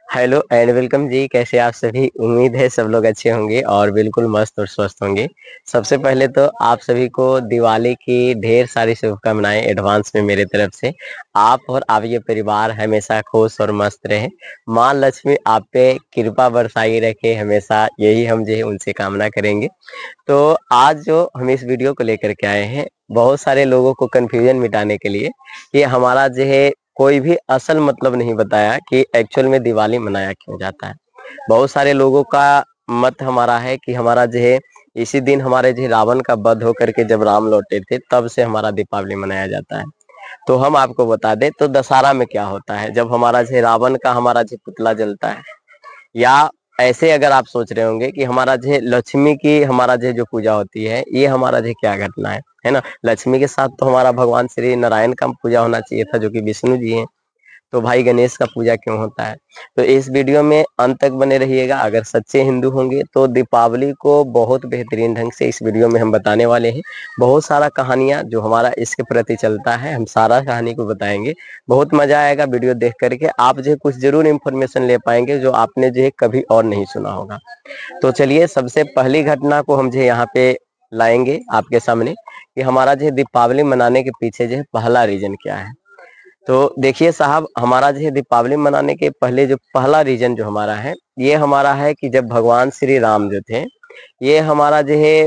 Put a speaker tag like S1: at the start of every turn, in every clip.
S1: Hello and welcome जी। कैसे आप सभी? उम्मीद है सब लोग अच्छे होंगे और बिल्कुल मस्त और स्वस्थ होंगे। सबसे पहले तो आप सभी को दिवाली की ढेर सारी शुभकामनाएं एडवांस में मेरे तरफ से। आप और आपके परिवार हमेशा खुश और मस्त रहे। माँ लक्ष्मी आप पे कृपा बरसाई रखे हमेशा, यही हम जो है उनसे कामना करेंगे। तो आज जो हम इस वीडियो को लेकर के आए हैं, बहुत सारे लोगों को कंफ्यूजन मिटाने के लिए कि हमारा जो है कोई भी असल मतलब नहीं बताया कि एक्चुअल में दिवाली मनाया क्यों जाता है। बहुत सारे लोगों का मत हमारा है कि हमारा जो है इसी दिन हमारे जो है रावण का वध होकर के जब राम लौटे थे तब से हमारा दीपावली मनाया जाता है। तो हम आपको बता दें तो दशहरा में क्या होता है, जब हमारा जो है रावण का हमारा जो पुतला जलता है। या ऐसे अगर आप सोच रहे होंगे कि हमारा जो है लक्ष्मी की हमारा जो पूजा होती है, ये हमारा जो क्या घटना है ना। लक्ष्मी के साथ तो हमारा भगवान श्री नारायण का पूजा होना चाहिए था, जो कि विष्णु जी हैं। तो भाई गणेश का पूजा क्यों होता है? तो इस वीडियो में अंत तक बने रहिएगा। अगर सच्चे हिंदू होंगे तो दीपावली को बहुत बेहतरीन ढंग से इस वीडियो में हम बताने वाले हैं। बहुत सारा कहानियां जो हमारा इसके प्रति चलता है, हम सारा कहानी को बताएंगे। बहुत मजा आएगा वीडियो देख करके। आप जो है कुछ जरूर इंफॉर्मेशन ले पाएंगे जो आपने जो है कभी और नहीं सुना होगा। तो चलिए सबसे पहली घटना को हम जो है यहाँ पे लाएंगे आपके सामने कि हमारा जो है दीपावली मनाने के पीछे जो है पहला रीजन क्या है। तो देखिए साहब, हमारा जो है दीपावली मनाने के पहले जो पहला रीजन जो हमारा है, ये हमारा है कि जब भगवान श्री राम जो थे, ये हमारा जो है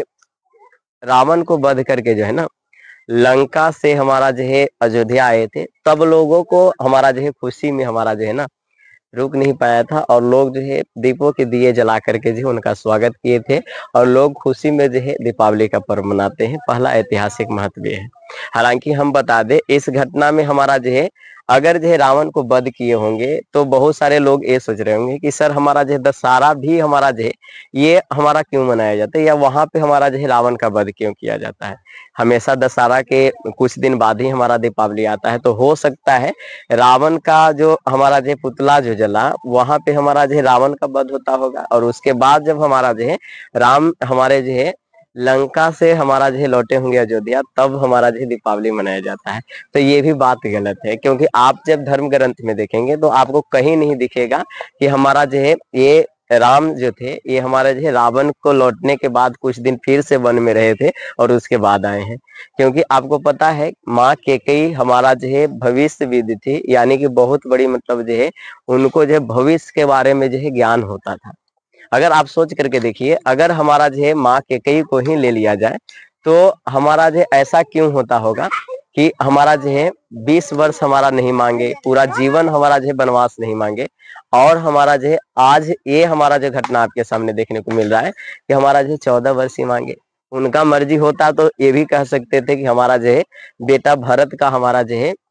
S1: रावण को वध करके जो है ना लंका से हमारा जो है अयोध्या आए थे, तब लोगों को हमारा जो है खुशी में हमारा जो है ना रुक नहीं पाया था, और लोग जो है दीपों के दिए जला करके जो है उनका स्वागत किए थे। और लोग खुशी में जो है दीपावली का पर्व मनाते हैं। पहला ऐतिहासिक महत्व है। हालांकि हम बता दें इस घटना में हमारा जो है अगर जो है रावण को वध किए होंगे तो बहुत सारे लोग ये सोच रहे होंगे कि सर हमारा जो है दशहरा भी हमारा जो है ये हमारा क्यों मनाया जाता है, या वहां पे हमारा जो है रावण का वध क्यों किया जाता है। हमेशा दशहरा के कुछ दिन बाद ही हमारा दीपावली आता है, तो हो सकता है रावण का जो हमारा जो पुतला जो जला वहां पे हमारा जो है रावण का वध होता होगा, और उसके बाद जब हमारा जो है राम हमारे जो है लंका से हमारा जो है लौटे होंगे अयोध्या, तब हमारा जो है दीपावली मनाया जाता है। तो ये भी बात गलत है, क्योंकि आप जब धर्म ग्रंथ में देखेंगे तो आपको कहीं नहीं दिखेगा कि हमारा जो है ये राम जो थे ये हमारे जो है रावण को लौटने के बाद कुछ दिन फिर से वन में रहे थे और उसके बाद आए हैं। क्योंकि आपको पता है माँ केकई हमारा जो है भविष्यविद थी, यानी कि बहुत बड़ी मतलब जो है उनको जो है भविष्य के बारे में जो है ज्ञान होता था। अगर आप सोच करके देखिए, अगर हमारा जो है माँ केकई को ही ले लिया जाए तो हमारा जो है ऐसा क्यों होता होगा कि हमारा जो है 20 वर्ष हमारा नहीं मांगे, पूरा जीवन हमारा जो है वनवास नहीं मांगे, और हमारा जो है आज ये हमारा जो घटना आपके सामने देखने को मिल रहा है कि हमारा जो है 14 वर्ष ही मांगे। उनका मर्जी होता तो ये भी कह सकते थे कि हमारा जो है बेटा भरत का हमारा जो है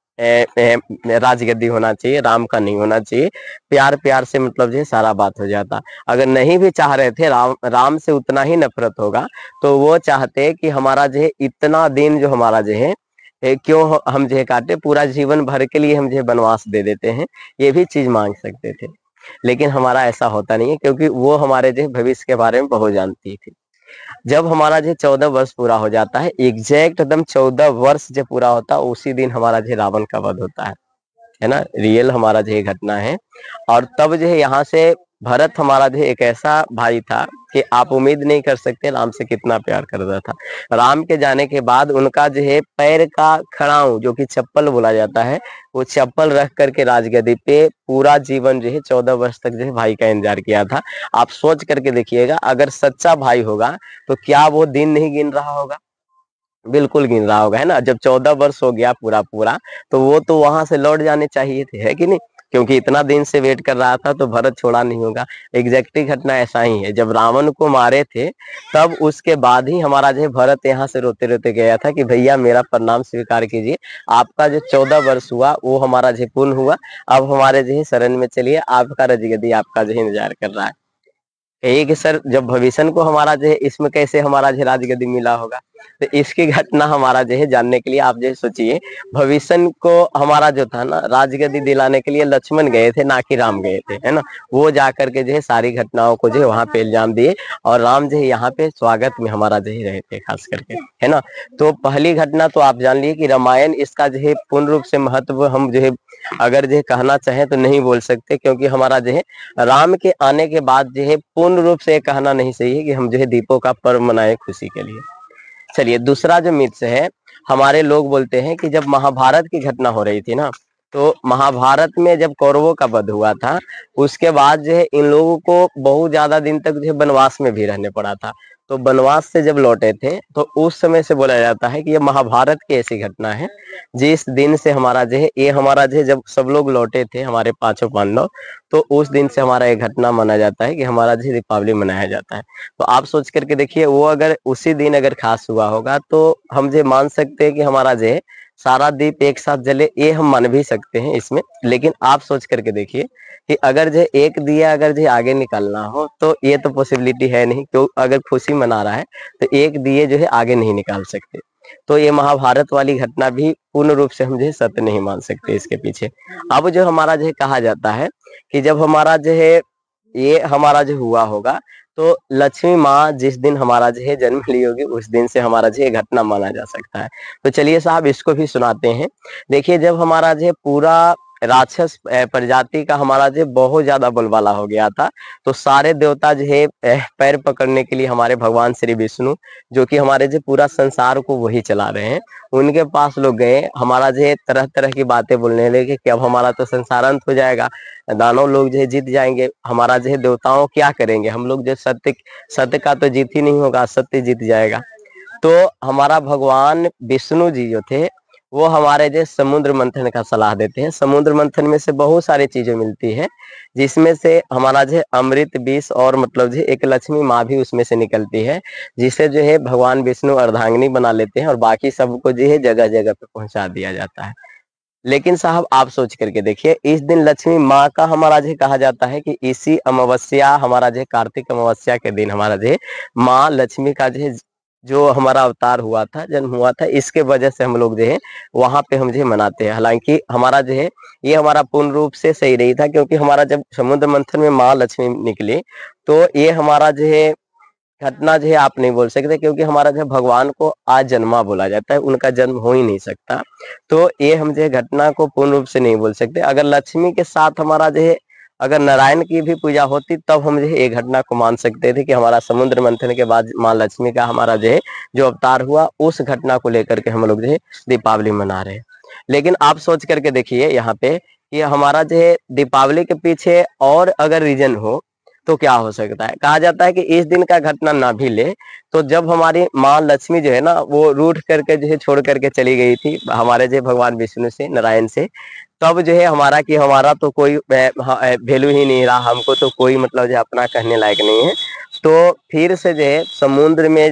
S1: राजगद्दी होना चाहिए, राम का नहीं होना चाहिए। प्यार प्यार से मतलब जो है सारा बात हो जाता। अगर नहीं भी चाह रहे थे, राम से उतना ही नफरत होगा, तो वो चाहते कि हमारा जो है इतना दिन जो हमारा जो है क्यों हम जो है काटे, पूरा जीवन भर के लिए हम जो है वनवास दे देते हैं। ये भी चीज मांग सकते थे, लेकिन हमारा ऐसा होता नहीं है, क्योंकि वो हमारे जो है भविष्य के बारे में बहुत जानती थी। जब हमारा जो 14 वर्ष पूरा हो जाता है, एग्जैक्ट एकदम 14 वर्ष जब पूरा होता है, उसी दिन हमारा जो रावण का वध होता है ना। रियल हमारा जो है घटना है। और तब जो है यहाँ से भरत हमारा जो है एक ऐसा भाई था कि आप उम्मीद नहीं कर सकते राम से कितना प्यार करता था। राम के जाने के बाद उनका जो है पैर का खड़ाऊं, जो कि चप्पल बोला जाता है, वो चप्पल रख करके राजगद्दी पे पूरा जीवन जो है 14 वर्ष तक जो है भाई का इंतजार किया था। आप सोच करके देखिएगा, अगर सच्चा भाई होगा तो क्या वो दिन नहीं गिन रहा होगा? बिल्कुल गिन रहा होगा, है ना। जब 14 वर्ष हो गया पूरा पूरा, तो वो तो वहां से लौट जाने चाहिए थे, है कि नहीं? क्योंकि इतना दिन से वेट कर रहा था तो भरत छोड़ा नहीं होगा। एग्जैक्टली घटना ऐसा ही है, जब रावण को मारे थे तब उसके बाद ही हमारा जो है भरत यहाँ से रोते रोते गया था कि भैया मेरा प्रणाम स्वीकार कीजिए, आपका जो 14 वर्ष हुआ वो हमारा जो पूर्ण हुआ। अब हमारे जो है शरण में चलिए, आपका रजगद्दी आपका जो है इंतजार कर रहा है। कहिए कि सर जब भविष्य को हमारा जो है इसमें कैसे हमारा जो राजगद्दी मिला होगा? तो इसकी घटना हमारा जो है जानने के लिए आप जो सोचिए, भविष्य को हमारा जो था ना राजगद्दी दिलाने के लिए लक्ष्मण गए थे, ना कि राम गए थे, है ना। वो जा करके जो है सारी घटनाओं को जो है वहां पे इल्जाम दिए, और राम जो है यहाँ पे स्वागत में हमारा जो है रहे थे खास करके, है ना। तो पहली घटना तो आप जान लिए कि रामायण, इसका जो है पूर्ण रूप से महत्व हम जो है अगर जो है कहना चाहें तो नहीं बोल सकते, क्योंकि हमारा जो है राम के आने के बाद जो है पूर्ण रूप से कहना नहीं सही है कि हम जो है दीपों का पर्व मनाए खुशी के लिए। चलिए, दूसरा जो मिथ है, हमारे लोग बोलते हैं कि जब महाभारत की घटना हो रही थी ना, तो महाभारत में जब कौरवों का वध हुआ था, उसके बाद जो है इन लोगों को बहुत ज्यादा दिन तक जो है वनवास में भी रहने पड़ा था। तो वनवास से जब लौटे थे तो उस समय से बोला जाता है कि ये महाभारत की ऐसी घटना है, जिस दिन से हमारा जो है ये हमारा जो है जब सब लोग लौटे थे हमारे पांचों पांडव, तो उस दिन से हमारा ये घटना माना जाता है कि हमारा जो है दीपावली मनाया जाता है। तो आप सोच करके देखिए, वो अगर उसी दिन अगर खास हुआ होगा तो हम जो मान सकते हैं कि हमारा जो है सारा दीप एक साथ जले, ये हम मान भी सकते हैं इसमें। लेकिन आप सोच करके देखिए कि अगर जो एक दिया अगर जो आगे निकालना हो तो ये तो पॉसिबिलिटी है नहीं, क्यों अगर खुशी मना रहा है तो एक दिए जो है आगे नहीं निकाल सकते। तो ये महाभारत वाली घटना भी पूर्ण रूप से हम जो है सत्य नहीं मान सकते इसके पीछे। अब जो हमारा जो है कहा जाता है कि जब हमारा जो है ये हमारा जो हुआ होगा, तो लक्ष्मी माँ जिस दिन हमारा जो है जन्म ली होगी उस दिन से हमारा जो है घटना माना जा सकता है। तो चलिए साहब इसको भी सुनाते हैं। देखिए, जब हमारा जो है पूरा राक्षस प्रजाति का हमारा जो बहुत ज्यादा बोलबाला हो गया था, तो सारे देवता जो है पैर पकड़ने के लिए हमारे भगवान श्री विष्णु, जो कि हमारे जो पूरा संसार को वही चला रहे हैं, उनके पास लोग गए। हमारा जो है तरह तरह की बातें बोलने लगे कि अब हमारा तो संसार अंत हो जाएगा, दानव लोग जो है जीत जाएंगे, हमारा जो है देवताओं क्या करेंगे, हम लोग जो सत्य सत्य का तो जीत ही नहीं होगा, सत्य जीत जाएगा। तो हमारा भगवान विष्णु जी जो थे वो हमारे जो समुद्र मंथन का सलाह देते हैं। समुद्र मंथन में से बहुत सारी चीजें मिलती है, जिसमें से हमारा जो अमृत विष और मतलब जो एक लक्ष्मी माँ भी उसमें से निकलती है, जिसे जो है भगवान विष्णु अर्धांगिनी बना लेते हैं और बाकी सबको जो है जगह जगह पे पहुंचा दिया जाता है। लेकिन साहब आप सोच करके देखिए, इस दिन लक्ष्मी माँ का हमारा जो कहा जाता है कि इसी अमावस्या हमारा जो कार्तिक अमावस्या के दिन हमारा जो माँ लक्ष्मी का जो हमारा अवतार हुआ था, जन्म हुआ था, इसके वजह से हम लोग जो है वहां पे हम जो मनाते हैं। हालांकि हमारा जो है ये हमारा पूर्ण रूप से सही नहीं था, क्योंकि हमारा जब समुद्र मंथन में माँ लक्ष्मी निकली तो ये हमारा जो है घटना जो है आप नहीं बोल सकते, क्योंकि हमारा जो भगवान को आज जन्मा बोला जाता है, उनका जन्म हो ही नहीं सकता। तो ये हम जो है घटना को पूर्ण रूप से नहीं बोल सकते। अगर लक्ष्मी के साथ हमारा जो है अगर नारायण की भी पूजा होती तब हम जो है ये घटना को मान सकते थे कि हमारा समुद्र मंथन के बाद माँ लक्ष्मी का हमारा जो है जो अवतार हुआ, उस घटना को लेकर के हम लोग जो है दीपावली मना रहे हैं। लेकिन आप सोच करके देखिए यहाँ पे कि हमारा जो है दीपावली के पीछे और अगर रीजन हो तो क्या हो सकता है। कहा जाता है कि इस दिन का घटना ना भी ले तो जब हमारी माँ लक्ष्मी जो है ना वो रूठ करके जो है छोड़ करके चली गई थी हमारे जो भगवान विष्णु से, नारायण से, तब जो है हमारा कि हमारा तो कोई वैल्यू ही नहीं रहा, हमको तो कोई मतलब जो अपना कहने लायक नहीं है। तो फिर से जो है समुद्र में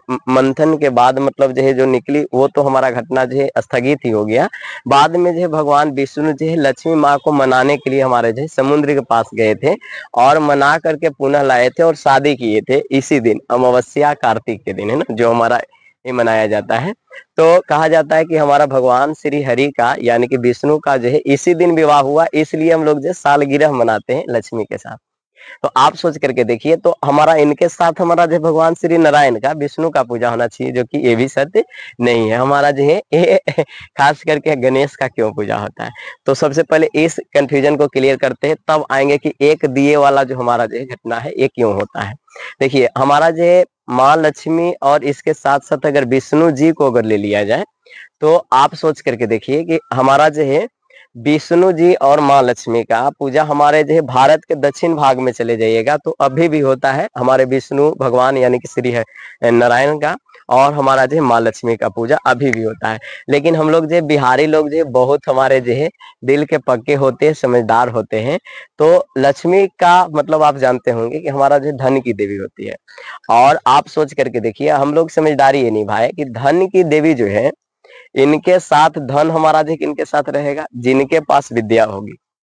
S1: मंथन के बाद मतलब जो है जो निकली वो तो हमारा घटना जो है स्थगित ही हो गया। बाद में जो है भगवान विष्णु जो है लक्ष्मी माँ को मनाने के लिए हमारे जो है समुद्र के पास गए थे और मना करके पुनः लाए थे और शादी किए थे इसी दिन, अमावस्या कार्तिक के दिन, है ना, जो हमारा ये मनाया जाता है। तो कहा जाता है कि हमारा भगवान श्री हरि का यानी कि विष्णु का जो है इसी दिन विवाह हुआ, इसलिए हम लोग जो सालगिरह मनाते हैं लक्ष्मी के साथ। तो आप सोच करके देखिए, तो हमारा इनके साथ हमारा जो भगवान श्री नारायण का विष्णु का पूजा होना चाहिए, जो कि ये भी सत्य नहीं है। हमारा जो है ये खास करके गणेश का क्यों पूजा होता है। तो सबसे पहले इस कंफ्यूजन को क्लियर करते हैं, तब आएंगे कि एक दिए वाला जो हमारा जो घटना है ये क्यों होता है। देखिए, हमारा जो माँ लक्ष्मी और इसके साथ साथ अगर विष्णु जी को अगर ले लिया जाए तो आप सोच करके देखिए कि हमारा जो है विष्णु जी और माँ लक्ष्मी का पूजा हमारे जो है भारत के दक्षिण भाग में चले जाइएगा तो अभी भी होता है हमारे विष्णु भगवान यानी कि श्री है नारायण का, और हमारा जो है माँ लक्ष्मी का पूजा अभी भी होता है। लेकिन हम लोग जो बिहारी लोग जो बहुत हमारे जो है दिल के पक्के होते हैं, समझदार होते हैं। तो लक्ष्मी का मतलब आप जानते होंगे कि हमारा जो धन की देवी होती है, और आप सोच करके देखिए हम लोग समझदारी ये निभाए कि धन की देवी जो है इनके साथ धन हमारा जो इनके साथ रहेगा जिनके पास विद्या होगी,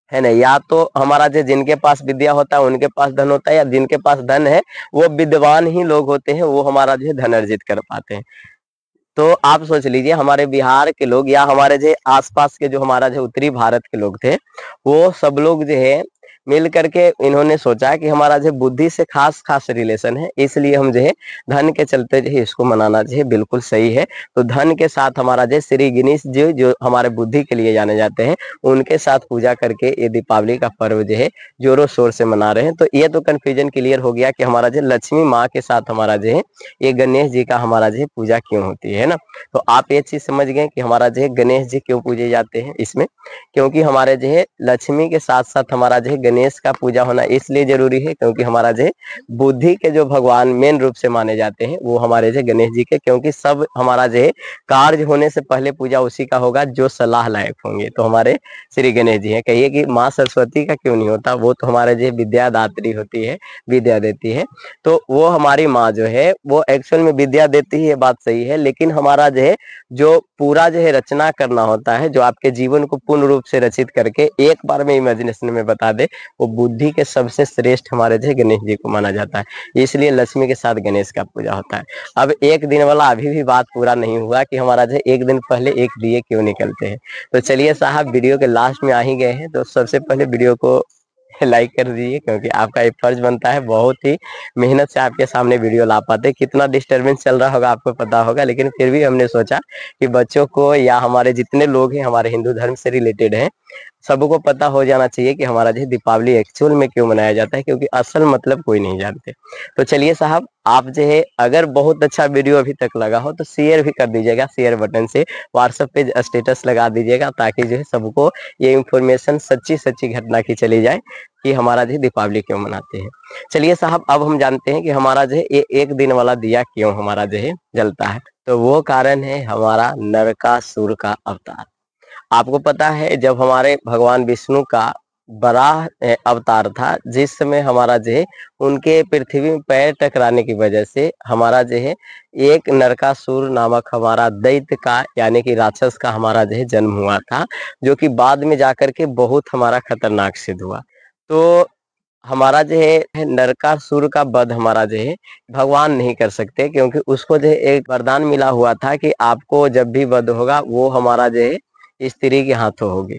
S1: है ना। या तो हमारा जो जिनके पास विद्या होता है उनके पास धन होता है, या जिनके पास धन है वो विद्वान ही लोग होते हैं, वो हमारा जो है धन अर्जित कर पाते हैं। तो आप सोच लीजिए हमारे बिहार के लोग या हमारे जो आसपास के जो हमारा जो उत्तरी भारत के लोग थे, वो सब लोग जो है मिल करके इन्होंने सोचा कि हमारा जो बुद्धि से खास खास रिलेशन है, इसलिए हम जो है धन के चलते जो है इसको मनाना जो है बिल्कुल सही है। तो धन के साथ हमारा जो श्री गणेश जी जो हमारे बुद्धि के लिए जाने जाते हैं, उनके साथ पूजा करके ये दीपावली का पर्व जो है जोरों शोर से मना रहे हैं। तो ये तो कंफ्यूजन क्लियर हो गया कि हमारा जो लक्ष्मी माँ के साथ हमारा जो है ये गणेश जी का हमारा जो है पूजा क्यों होती है ना। तो आप ये चीज समझ गए कि हमारा जो है गणेश जी क्यों पूजे जाते हैं इसमें, क्योंकि हमारे जो है लक्ष्मी के साथ साथ हमारा जो है गणेश का पूजा होना इसलिए जरूरी है क्योंकि हमारा जो है बुद्धि के जो भगवान मेन रूप से माने जाते हैं वो हमारे जो गणेश जी के, क्योंकि सब हमारा जो है कार्य होने से पहले पूजा उसी का होगा जो सलाह लायक होंगे, तो हमारे श्री गणेश जी हैं। कहिए कि माँ सरस्वती का क्यों नहीं होता, वो तो हमारे जो विद्यादात्री होती है, विद्या देती है। तो वो हमारी माँ जो है वो एक्चुअल में विद्या देती है, ये बात सही है, लेकिन हमारा जो है जो पूरा जो है रचना करना होता है, जो आपके जीवन को पूर्ण रूप से रचित करके एक बार में इमेजिनेशन में बता दे, वो बुद्धि के सबसे श्रेष्ठ हमारे जो है गणेश जी को माना जाता है। इसलिए लक्ष्मी के साथ गणेश का पूजा होता है। अब एक दिन वाला अभी भी बात पूरा नहीं हुआ कि हमारा जो है एक दिन पहले एक दिए क्यों निकलते हैं। तो चलिए साहब वीडियो के लास्ट में आ ही गए हैं, तो सबसे पहले वीडियो को लाइक कर दीजिए, क्योंकि आपका एक फर्ज बनता है। बहुत ही मेहनत से आपके सामने वीडियो ला पाते, कितना डिस्टरबेंस चल रहा होगा आपको पता होगा, लेकिन फिर भी हमने सोचा कि बच्चों को या हमारे जितने लोग हैं हमारे हिंदू धर्म से रिलेटेड हैं, सबको पता हो जाना चाहिए कि हमारा जो दीपावली एक्चुअल में क्यों मनाया जाता है, क्योंकि असल मतलब कोई नहीं जानते। तो चलिए साहब, आप जो है अगर बहुत अच्छा वीडियो अभी तक लगा हो तो शेयर भी कर दीजिएगा, शेयर बटन से व्हाट्सएप पे स्टेटस लगा दीजिएगा, ताकि जो है सबको ये इंफॉर्मेशन सच्ची सच्ची घटना की चली जाए कि हमारा जो दीपावली क्यों मनाते हैं। चलिए साहब, अब हम जानते हैं कि हमारा जो है ये एक दिन वाला दिया क्यों हमारा जो है जलता है। तो वो कारण है हमारा नरकासुर का अवतार। आपको पता है जब हमारे भगवान विष्णु का बराह अवतार था, जिस समय हमारा जो है उनके पृथ्वी में पैर टकराने की वजह से हमारा जो है एक नरकासुर नामक हमारा दैत्य का यानी कि राक्षस का हमारा जो है जन्म हुआ था, जो कि बाद में जाकर के बहुत हमारा खतरनाक सिद्ध हुआ। तो हमारा जो है नरकासुर का वध हमारा जो है भगवान नहीं कर सकते, क्योंकि उसको जो है एक वरदान मिला हुआ था कि आपको जब भी वध होगा वो हमारा जो है स्त्री के हाथों होगी।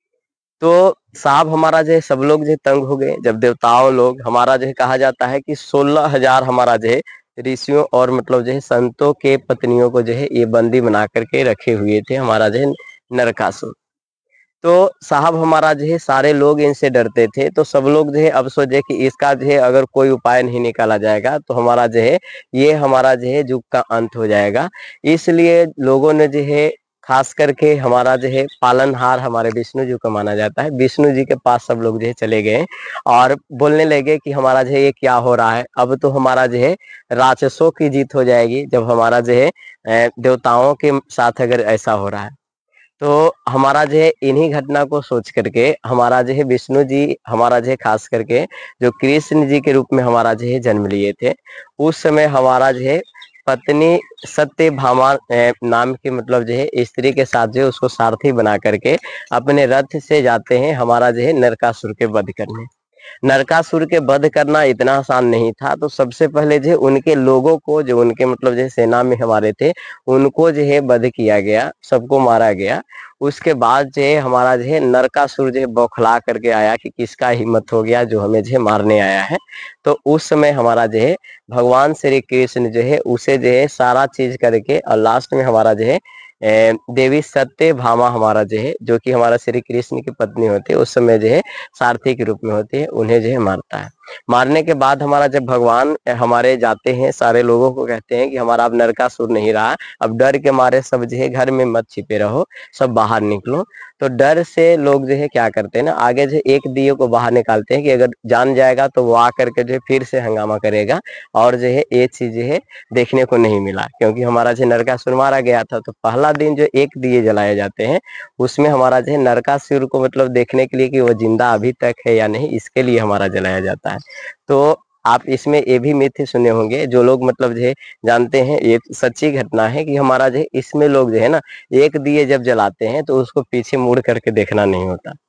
S1: तो साहब हमारा जो है सब लोग जो है तंग हो गए, जब देवताओं लोग हमारा जो है कहा जाता है कि 16,000 हमारा जो है ऋषियों और मतलब जो है संतों के पत्नियों को जो है ये बंदी बना करके रखे हुए थे हमारा जो है नरकासुर। तो साहब हमारा जो है सारे लोग इनसे डरते थे, तो सब लोग जो है अब सोचे कि इसका जो है अगर कोई उपाय नहीं निकाला जाएगा तो हमारा जो है ये हमारा जो है युग का अंत हो जाएगा। इसलिए लोगों ने जो है खास करके हमारा जो है पालनहार हमारे विष्णु जी को माना जाता है, विष्णु जी के पास सब लोग जो है चले गए और बोलने लगे कि हमारा जो है ये क्या हो रहा है, अब तो हमारा जो है राक्षसों की जीत हो जाएगी जब हमारा जो है देवताओं के साथ अगर ऐसा हो रहा है। तो हमारा जो है इन्हीं घटना को सोच करके हमारा जो है विष्णु जी हमारा जो है खास करके जो कृष्ण जी के रूप में हमारा जो है जन्म लिए थे, उस समय हमारा जो है पत्नी सत्यभामा नाम के मतलब जो है स्त्री के साथ जो है उसको सारथी बना करके अपने रथ से जाते हैं हमारा जो है नरकासुर के वध करने। नरकासुर के वध करना इतना आसान नहीं था, तो सबसे पहले जो है उनके लोगों को जो उनके मतलब जो है सेना में हमारे थे उनको जो है वध किया गया, सबको मारा गया। उसके बाद जो है हमारा जो है नरकासुर जो है बौखला करके आया कि किसका हिम्मत हो गया जो हमें जो है मारने आया है। तो उस समय हमारा जो है भगवान श्री कृष्ण जो है उसे जो है सारा चीज करके और लास्ट में हमारा जो है देवी सत्यभामा हमारा जो है जो कि हमारा श्री कृष्ण की पत्नी होती है उस समय जो है सारथी के रूप में होती है, उन्हें जो है मारता है। मारने के बाद हमारा जब भगवान हमारे जाते हैं सारे लोगों को कहते हैं कि हमारा अब नरकासुर नहीं रहा, अब डर के मारे सब जो है घर में मत छिपे रहो, सब बाहर निकलो। तो डर से लोग जो है क्या करते हैं ना आगे जो एक दिए को बाहर निकालते हैं कि अगर जान जाएगा तो वो आकर के जो है फिर से हंगामा करेगा, और जो है ये चीज जो है देखने को नहीं मिला, क्योंकि हमारा जो नरकासुर मारा गया था। तो पहला दिन जो एक दिए जलाए जाते हैं उसमें हमारा जो है नरकासुर को मतलब देखने के लिए कि वो जिंदा अभी तक है या नहीं, इसके लिए हमारा जलाया जाता है। तो आप इसमें ये भी मिथ सुने होंगे, जो लोग मतलब जो है जानते हैं ये सच्ची घटना है कि हमारा जो है इसमें लोग जो है ना एक दिए जब जलाते हैं तो उसको पीछे मुड़ करके देखना नहीं होता।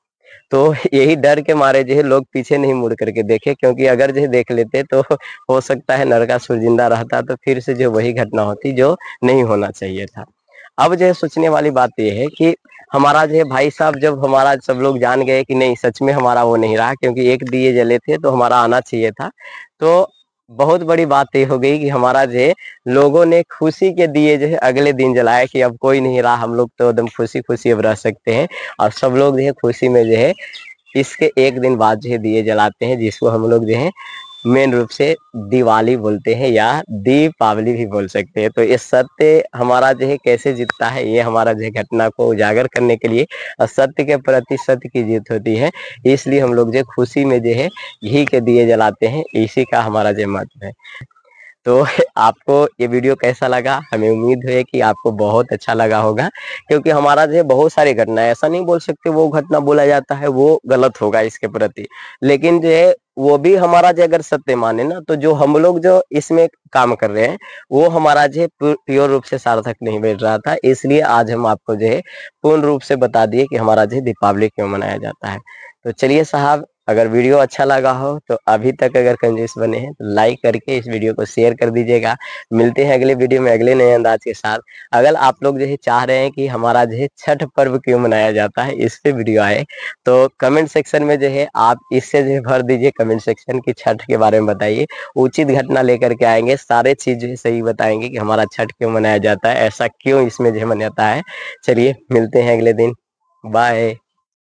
S1: तो यही डर के मारे जो है लोग पीछे नहीं मुड़ करके देखे, क्योंकि अगर जो है देख लेते तो हो सकता है नरकासुर जिंदा रहता तो फिर से जो वही घटना होती जो नहीं होना चाहिए था। अब जो है सोचने वाली बात ये है कि हमारा जो है भाई साहब, जब हमारा सब लोग जान गए कि नहीं सच में हमारा वो नहीं रहा, क्योंकि एक दिए जले थे तो हमारा आना चाहिए था, तो बहुत बड़ी बात ये हो गई कि हमारा जो है लोगों ने खुशी के दिए जो है अगले दिन जलाए कि अब कोई नहीं रहा, हम लोग तो एकदम खुशी खुशी अब रह सकते हैं। और सब लोग जो है खुशी में जो है इसके एक दिन बाद जो है दिए जलाते हैं, जिसको हम लोग जो है मेन रूप से दिवाली बोलते हैं या दीपावली भी बोल सकते हैं। तो ये सत्य हमारा जो है कैसे जीतता है, ये हमारा जो है घटना को उजागर करने के लिए और सत्य के प्रति सत्य की जीत होती है, इसलिए हम लोग जो है खुशी में जो है घी के दिए जलाते हैं, इसी का हमारा जो महत्व है। तो आपको ये वीडियो कैसा लगा? हमें उम्मीद है कि आपको बहुत अच्छा लगा होगा, क्योंकि हमारा जो है बहुत सारी घटना है, ऐसा नहीं बोल सकते वो घटना बोला जाता है वो गलत होगा इसके प्रति, लेकिन जो है वो भी हमारा जो अगर सत्य माने ना, तो जो हम लोग जो इसमें काम कर रहे हैं वो हमारा जो है प्योर रूप से सार्थक नहीं बैठ रहा था, इसलिए आज हम आपको जो है पूर्ण रूप से बता दिए कि हमारा जो है दीपावली क्यों मनाया जाता है। तो चलिए साहब, अगर वीडियो अच्छा लगा हो तो अभी तक अगर कंजूस बने हैं तो लाइक करके इस वीडियो को शेयर कर दीजिएगा। मिलते हैं अगले वीडियो में अगले नए अंदाज के साथ। अगर आप लोग जो है चाह रहे हैं कि हमारा जो है छठ पर्व क्यों मनाया जाता है इस पे वीडियो आए, तो कमेंट सेक्शन में जो है आप इससे जो है भर दीजिए कमेंट सेक्शन की छठ के बारे में बताइए, उचित घटना लेकर के आएंगे, सारे चीज जो है सही बताएंगे कि हमारा छठ क्यों मनाया जाता है, ऐसा क्यों इसमें जो है मनाता है। चलिए मिलते हैं अगले दिन, बाय।